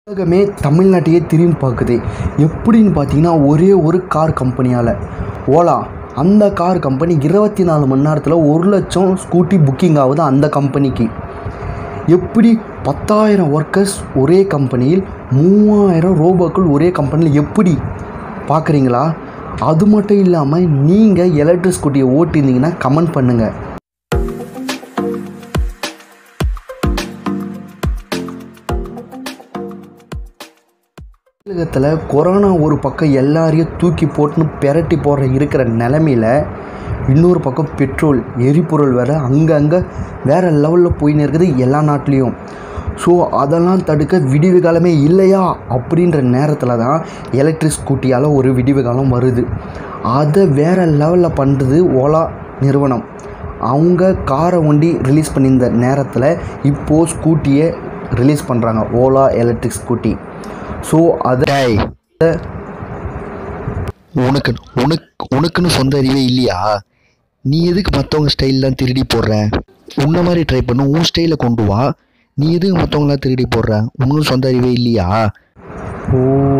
உலகமே தமிழ்நாட்டையே திரும்பி பார்க்குது. எப்படின்னு பார்த்தீங்கன்னா, ஒரே ஒரு கார் கம்பெனியால், ஓலா. அந்த கார் கம்பெனி 24 மணி நேரத்தில் 1,00,000 ஸ்கூட்டி புக்கிங் ஆகுது அந்த கம்பெனிக்கு. எப்படி 10,000 ஒர்க்கர்ஸ் ஒரே கம்பெனியில், 3,000 ரோபோக்கள் ஒரே கம்பெனியில், எப்படி பார்க்குறீங்களா? அது மட்டும் இல்லாமல் நீங்கள் எலக்ட்ரிக் ஸ்கூட்டியை ஓட்டியிருந்தீங்கன்னா கமெண்ட் பண்ணுங்கள். உலகத்தில் கொரோனா ஒரு பக்கம் எல்லாரையும் தூக்கி போட்டுன்னு பெரட்டி போடுற இருக்கிற நிலமையில், இன்னொரு பக்கம் பெட்ரோல் எரிபொருள் வேறு அங்கங்கே வேறு லெவலில் போயின்னு இருக்குது எல்லா நாட்டிலையும். ஸோ அதெல்லாம் தடுக்க விடிவு காலமே இல்லையா அப்படின்ற நேரத்தில் தான் எலக்ட்ரிக் ஸ்கூட்டியால் ஒரு விடிவு காலம் வருது. அதை வேறு லெவலில் பண்ணுறது ஓலா நிறுவனம். அவங்க காரை ஒண்டி ரிலீஸ் பண்ணியிருந்த நேரத்தில் இப்போது ஸ்கூட்டியை ரிலீஸ் பண்ணுறாங்க, ஓலா எலக்ட்ரிக் ஸ்கூட்டி. ஸோ அதை உனக்குன்னு சொந்த அறிவே இல்லையா? நீ எதுக்கு மற்றவங்க ஸ்டைல்லாம் திருடி போடுற? உன்ன மாதிரி ட்ரை பண்ணு, உன் ஸ்டைலை கொண்டு வா. நீ எதுக்கு மற்றவங்களாம் திருடி போடுற? உனக்கு சொந்த அறிவே இல்லையா? ஓ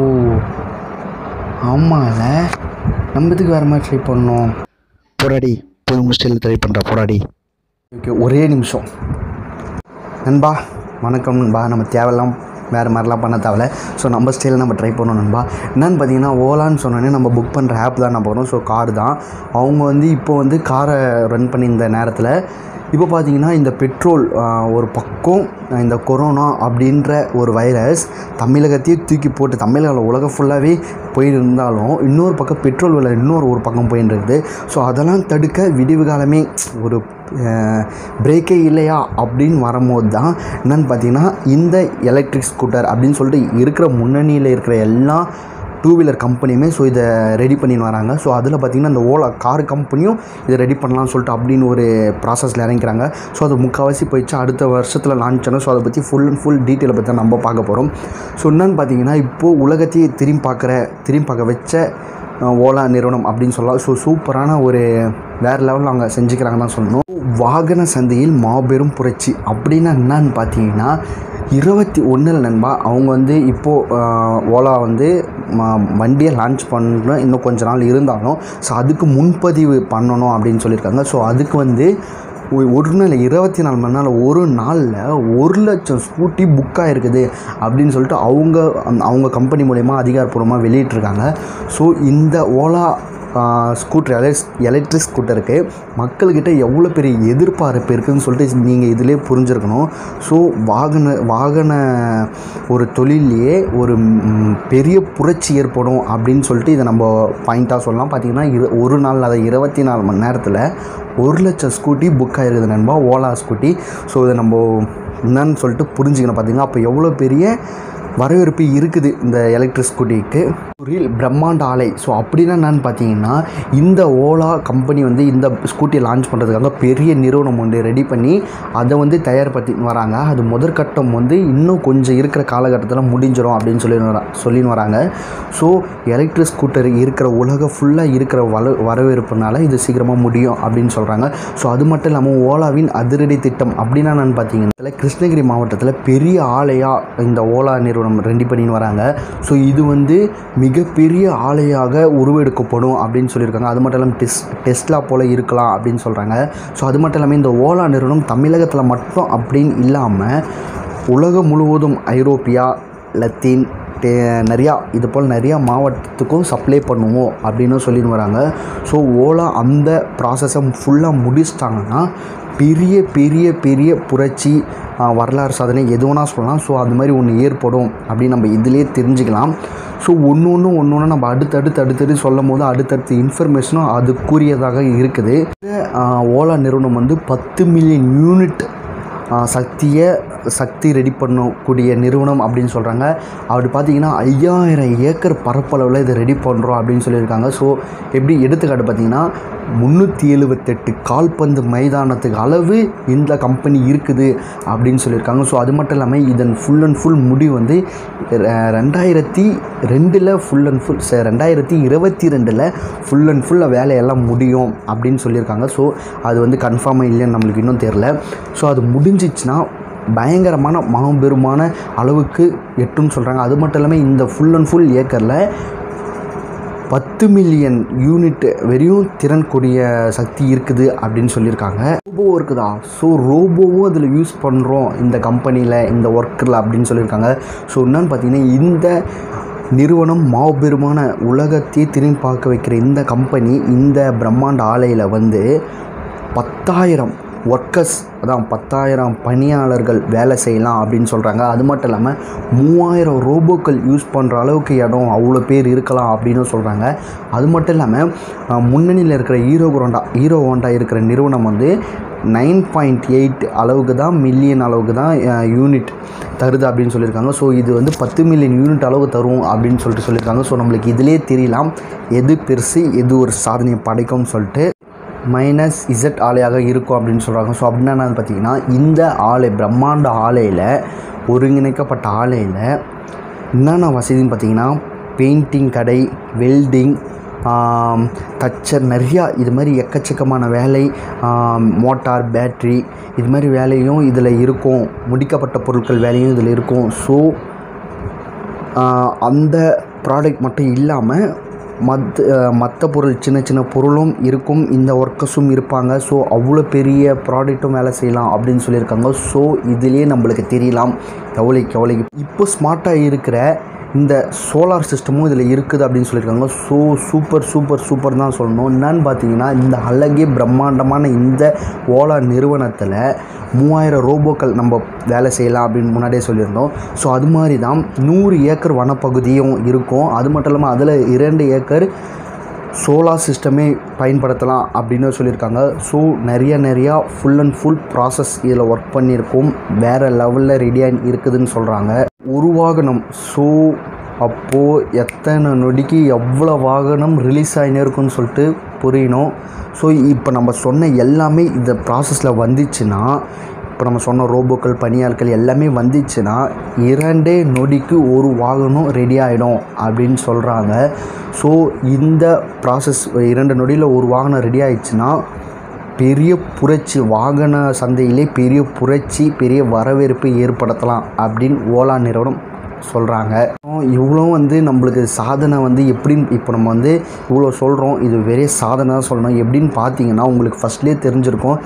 ஆமால, நம்ம எதுக்கு வேறு மாதிரி ட்ரை பண்ணோம்? போராடி போய் உங்கள் ஸ்டைலில் ட்ரை பண்ணுறா, போராடி. ஓகே, ஒரே நிமிஷம் நண்பா. வணக்கம் நண்பா. நம்ம தேவையெல்லாம் வேறு மாதிரிலாம் பண்ண தேவையில்ல. ஸோ நம்ம ஸ்டைலில் நம்ம ட்ரை பண்ணோம் நண்பா. என்னென்னு பார்த்தீங்கன்னா, ஓலான்னு சொன்னோன்னே நம்ம புக் பண்ணுற ஆப் தான் நம்ம போகிறோம். ஸோ கார் தான் அவங்க இப்போ காரை ரன் பண்ணியிருந்த நேரத்தில் இப்போ பார்த்தீங்கன்னா, இந்த பெட்ரோல் ஒரு பக்கம், இந்த கொரோனா அப்படின்ற ஒரு வைரஸ் தமிழகத்தையே தூக்கி போட்டு தமிழகம் உலகம் ஃபுல்லாகவே போயிருந்தாலும், இன்னொரு பக்கம் பெட்ரோல் விலை ஒரு பக்கம் போயின்னு இருக்குது. ஸோ அதெல்லாம் தடுக்க விடிவு காலமே ஒரு பிரேக்கே இல்லையா அப்படின்னு வரும்போது தான் என்னென்னு பார்த்தீங்கன்னா, இந்த எலக்ட்ரிக் ஸ்கூட்டர் அப்படின்னு சொல்லிட்டு இருக்கிற முன்னணியில் இருக்கிற எல்லா டூ வீலர் கம்பெனியுமே ஸோ இதை ரெடி பண்ணின்னு வராங்க. ஸோ அதில் பார்த்திங்கன்னா, இந்த ஓலா கார் கம்பெனியும் இதை ரெடி பண்ணலாம்னு சொல்லிட்டு அப்படின்னு ஒரு ப்ராசஸில் இறங்கிறாங்க. ஸோ அது முக்கால்வாசி போயிடுச்சு, அடுத்த வருஷத்தில் லான்ச் ஆகும். ஸோ அதை பற்றி ஃபுல் அண்ட் ஃபுல் டீட்டெயிலை பற்றி தான் நம்ம பார்க்க போகிறோம். ஸோ என்னென்னு பார்த்தீங்கன்னா, இப்போது உலகத்தையே திரும்பி பார்க்க வச்ச ஓலா நிறுவனம் அப்படின்னு சொல்லலாம். ஸோ சூப்பரான ஒரு வேறு லெவலில் அவங்க செஞ்சுக்கிறாங்கன்னு தான் சொல்லணும். வாகன சந்தையில் மாபெரும் புரட்சி அப்படின்னா என்னன்னு பார்த்தீங்கன்னா, 21 நண்பா அவங்க இப்போது ஓலா வண்டியை லான்ச் பண்ண இன்னும் கொஞ்ச நாள் இருந்தாலும், ஸோ அதுக்கு முன்பதிவு பண்ணணும் அப்படின்னு சொல்லியிருக்காங்க. ஸோ அதுக்கு ஒரு நாள் 24 மணி நேரம், ஒரு நாளில் 1,00,000 ஸ்கூட்டி புக் ஆகிருக்குது அப்படின்னு சொல்லிட்டு அவங்க கம்பெனி மூலயமா அதிகாரப்பூர்வமாக வெளியிட்டிருக்காங்க. ஸோ இந்த ஓலா ஸ்கூட்டர் எலக்ட்ரிக் ஸ்கூட்டருக்கு மக்கள்கிட்ட எவ்வளோ பெரிய எதிர்பார்ப்பு இருக்குதுன்னு சொல்லிட்டு நீங்கள் இதிலே புரிஞ்சுருக்கணும். ஸோ வாகன ஒரு தொழிலையே ஒரு பெரிய புரட்சி ஏற்படும் அப்படின்னு சொல்லிட்டு இதை நம்ம பாயிண்ட்டாக சொல்லலாம். பார்த்திங்கன்னா, ஒரு நாள் அதை 24 மணி நேரத்தில் 1,00,000 ஸ்கூட்டி புக் ஆகிருக்குது நண்பா, ஓலா ஸ்கூட்டி. ஸோ இதை நம்ம என்னன்னு சொல்லிட்டு புரிஞ்சுக்கணும். பார்த்திங்கன்னா, அப்போ எவ்வளோ பெரிய வரவேற்பு இருக்குது இந்த எலக்ட்ரிக் ஸ்கூட்டிக்கு. பிரம்மாண்ட ஆலை. ஸோ அப்படின்னா என்னன்னு பார்த்தீங்கன்னா, இந்த ஓலா கம்பெனி இந்த ஸ்கூட்டியை லான்ச் பண்ணுறதுக்காக பெரிய நிறுவனம் ரெடி பண்ணி அதை தயார்படுத்தி வராங்க. அது முதற்கட்டம் இன்னும் கொஞ்சம் இருக்கிற காலகட்டத்தில் முடிஞ்சிடும் அப்படின்னு சொல்லின்னு வராங்க. ஸோ எலக்ட்ரிக் ஸ்கூட்டர் இருக்கிற உலகம் ஃபுல்லாக இருக்கிற வரவேற்புனால இது சீக்கிரமாக முடியும் அப்படின்னு சொல்கிறாங்க. ஸோ அது மட்டும் இல்லாமல் ஓலாவின் அதிரடி திட்டம் அப்படின்னா என்னன்னு பார்த்தீங்கன்னா, கிருஷ்ணகிரி மாவட்டத்தில் பெரிய ஆலையாக இந்த ஓலா நிறுவனம் ரெடி பண்ணின்னு வராங்க. ஸோ இது மிகப்பெரிய ஆலையாக உருவெடுக்கப்படும் அப்படின்னு சொல்லியிருக்காங்க. அது மட்டும் இல்லாமல் டெஸ்லா போல் இருக்கலாம் அப்படின்னு சொல்கிறாங்க. ஸோ அது மட்டும் இல்லாமல் இந்த ஓலா நிறுவனம் தமிழகத்தில் மட்டும் அப்படின்னு இல்லாமல் உலகம் முழுவதும் ஐரோப்பியா, லத்தீன் இது போல் நிறையா மாவட்டத்துக்கும் சப்ளை பண்ணுவோம் அப்படின்னு சொல்லின்னு வராங்க. ஸோ ஓலா அந்த ப்ராசஸை ஃபுல்லாக முடிச்சிட்டாங்கன்னா பெரிய பெரிய பெரிய புரட்சி, வரலாறு சாதனை எதுவும்னா சொல்லலாம். ஸோ அது மாதிரி ஒன்று ஏற்படும் அப்படின்னு நம்ம இதிலே தெரிஞ்சுக்கலாம். ஸோ ஒன்று நம்ம அடுத்தடுத்து சொல்லும் போது அடுத்தடுத்த இன்ஃபர்மேஷனும் அதுக்குரியதாக இருக்குது. ஓலா நிறுவனம் 10 மில்லியன் யூனிட் சக்தி ரெடி பண்ணக்கூடிய நிறுவனம் அப்படின்னு சொல்கிறாங்க. அப்படி பார்த்திங்கன்னா 5000 ஏக்கர் பரப்பளவில் இதை ரெடி பண்ணுறோம் அப்படின்னு சொல்லியிருக்காங்க. ஸோ எப்படி எடுத்துக்காட்டு பார்த்திங்கன்னா, 378 கால்பந்து மைதானத்துக்கு அளவு இந்த கம்பெனி இருக்குது அப்படின்னு சொல்லியிருக்காங்க. ஸோ அது மட்டும் இல்லாமல் இதன் ஃபுல் அண்ட் ஃபுல் முடிவு 2022 full and full 2022 full and ஃபுல்லாக வேலையெல்லாம் முடியும் அப்படின்னு சொல்லியிருக்காங்க. ஸோ அது கன்ஃபார்மாக இல்லைன்னு நம்மளுக்கு இன்னும் தெரில. ஸோ அது முடிஞ்சிச்சுன்னா பயங்கரமான மாபெருமான அளவுக்கு எட்டுன்னு சொல்கிறாங்க. அது மட்டும் இல்லாமல் இந்த ஃபுல் அண்ட் ஃபுல் ஏக்கரில் 10 மில்லியன் யூனிட் வரையும் திறன் கூடிய சக்தி இருக்குது அப்படின்னு சொல்லியிருக்காங்க. ரோபோ இருக்குதா? ஸோ ரோபோவும் அதில் யூஸ் பண்ணுறோம் இந்த கம்பெனியில், இந்த ஒர்க்கில் அப்படின்னு சொல்லியிருக்காங்க. ஸோ என்னன்னு பார்த்தீங்கன்னா, இந்த நிறுவனம் மாபெருமான உலகத்தையே திரும்பி பார்க்க வைக்கிற இந்த கம்பெனி இந்த பிரம்மாண்ட ஆலையில் வந்து 10,000 ஒர்க்கர்ஸ், அதான் 10,000 பணியாளர்கள் வேலை செய்யலாம் அப்படின்னு சொல்கிறாங்க. அது மட்டும் இல்லாமல் 3,000 ரோபோக்கள் யூஸ் பண்ணுற அளவுக்கு இடம் அவ்வளோ பேர் இருக்கலாம் அப்படின்னு சொல்கிறாங்க. அது மட்டும் இல்லாமல் முன்னணியில் இருக்கிற ஹீரோ ஹோண்டா இருக்கிற நிறுவனம் வந்து 9.8 அளவுக்கு தான் மில்லியன் அளவுக்கு தான் யூனிட் தருது அப்படின்னு சொல்லியிருக்காங்க. ஸோ இது வந்து 10 மில்லியன் யூனிட் அளவு தரும் அப்படின்னு சொல்லியிருக்காங்க. ஸோ நம்மளுக்கு இதிலே தெரியலாம் எது பெருசு, எது ஒரு சாதனையை படைக்கும்னு சொல்லிட்டு. -Z ஆலையாக இருக்கும் அப்படின்னு சொல்கிறாங்க. ஸோ அப்படின்னா என்னன்னு பார்த்தீங்கன்னா, இந்த ஆலை பிரம்மாண்ட ஆலையில், ஒருங்கிணைக்கப்பட்ட ஆலையில் என்னென்ன வசதின்னு பார்த்தீங்கன்னா, பெயிண்டிங் கடை, வெல்டிங், தச்சர், நிறையா இது மாதிரி எக்கச்சக்கமான வேலை, மோட்டார், பேட்ரி, இது மாதிரி வேலையும் இதில் இருக்கும். முடிக்கப்பட்ட பொருட்கள் வேலையும் இதில் இருக்கும். ஸோ அந்த ப்ராடக்ட் மட்டும் இல்லாமல் மற்ற பொருள், சின்ன சின்ன பொருளும் இருக்கும், இந்த ஒர்க்கர்ஸும் இருப்பாங்க. ஸோ அவ்வளோ பெரிய ப்ராடக்ட்டும் வேலை செய்யலாம் அப்படின்னு சொல்லியிருக்காங்க. ஸோ இதுலேயே நம்மளுக்கு தெரியலாம் எவ்வளோக்கு இப்போ ஸ்மார்ட்டாக இருக்கிற இந்த சோலார் சிஸ்டமும் இதில் இருக்குது அப்படின்னு சொல்லியிருக்காங்க. ஸோ சூப்பர் தான் சொல்லணும். என்னன்னு பார்த்தீங்கன்னா, இந்த அழகே பிரம்மாண்டமான இந்த ஓலா நிறுவனத்தில் 3,000 ரோபோக்கள் நம்ம வேலை செய்யலாம் அப்படின்னு முன்னாடியே சொல்லியிருந்தோம். ஸோ அது மாதிரி தான் 100 ஏக்கர் வனப்பகுதியும் இருக்கும். அது மட்டும் இல்லாமல் அதில் 2 ஏக்கர் சோலார் சிஸ்டமே பயன்படுத்தலாம் அப்படின்னு சொல்லியிருக்காங்க. ஸோ நிறையா ஃபுல் அண்ட் ஃபுல் ப்ராசஸ் இதில் ஒர்க் பண்ணியிருக்கோம். வேறு லெவலில் ரெடியாக இருக்குதுன்னு சொல்கிறாங்க. ஒரு வாகனம், ஸோ அப்போது எத்தனை நொடிக்கு எவ்வளோ வாகனம் ரிலீஸ் ஆகினே இருக்குன்னு சொல்லிட்டு புரியணும். ஸோ இப்போ நம்ம சொன்ன எல்லாமே இந்த ப்ராசஸில் வந்துச்சுன்னா, இப்போ நம்ம சொன்ன ரோபோக்கள், பணியாட்கள் எல்லாமே வந்துச்சுன்னா 2 நொடிக்கு ஒரு வாகனம் ரெடி ஆகிடும் அப்படின்னு சொல்கிறாங்க. ஸோ இந்த ப்ராசஸ் 2 நொடியில் ஒரு வாகனம் ரெடி ஆகிடுச்சுன்னா பெரிய புரட்சி, வாகன சந்தையிலே பெரிய புரட்சி, பெரிய வரவேற்பு ஏற்படுத்தலாம் அப்படின்னு ஓலா நிறுவனம் சொல்கிறாங்க. இவ்வளோ வந்து நம்மளுக்கு சாதனை வந்து எப்படின்னு இப்போ நம்ம வந்து இவ்வளோ சொல்கிறோம். இது வெறும் சாதனை தான் சொல்லணும். எப்படின்னு பார்த்தீங்கன்னா, உங்களுக்கு ஃபஸ்ட்லேயே தெரிஞ்சிருக்கும்,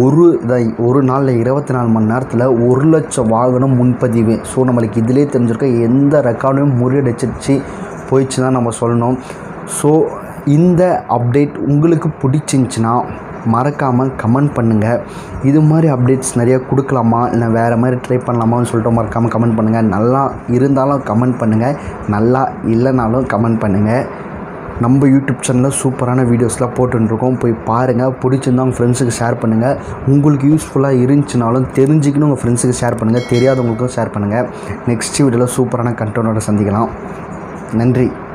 ஒரு நாளில் 24 மணி நேரத்தில் 1,00,000 வாகனம் முன்பதிவு. ஸோ நம்மளுக்கு இதிலே தெரிஞ்சிருக்கும், எந்த ரெக்கார்டையும் முறியடிச்சிச்சு போயிடுச்சு தான் நம்ம சொல்லணும். ஸோ இந்த அப்டேட் உங்களுக்கு பிடிச்சிருந்துச்சின்னா மறக்காமல் கமெண்ட் பண்ணுங்கள். இது மாதிரி அப்டேட்ஸ் நிறையா கொடுக்கலாமா, இல்லை வேறு மாதிரி ட்ரை பண்ணலாமான்னு சொல்லிட்டு மறக்காமல் கமெண்ட் பண்ணுங்கள். நல்லா இருந்தாலும் கமெண்ட் பண்ணுங்கள், நல்லா இல்லைனாலும் கமெண்ட் பண்ணுங்கள். நம்ம யூடியூப் சேனலில் சூப்பரான வீடியோஸ்லாம் போட்டுருக்கோம், போய் பாருங்கள். பிடிச்சிருந்தா உங்கள் ஃப்ரெண்ட்ஸுக்கு ஷேர் பண்ணுங்கள். உங்களுக்கு யூஸ்ஃபுல்லாக இருந்துச்சுனாலும் தெரிஞ்சுக்கணும் உங்கள் ஃப்ரெண்ட்ஸுக்கு ஷேர் பண்ணுங்கள், தெரியாதவங்களுக்கும் ஷேர் பண்ணுங்கள். நெக்ஸ்ட் வீடியோவில் சூப்பரான கண்டென்ட்டோட சந்திக்கலாம். நன்றி.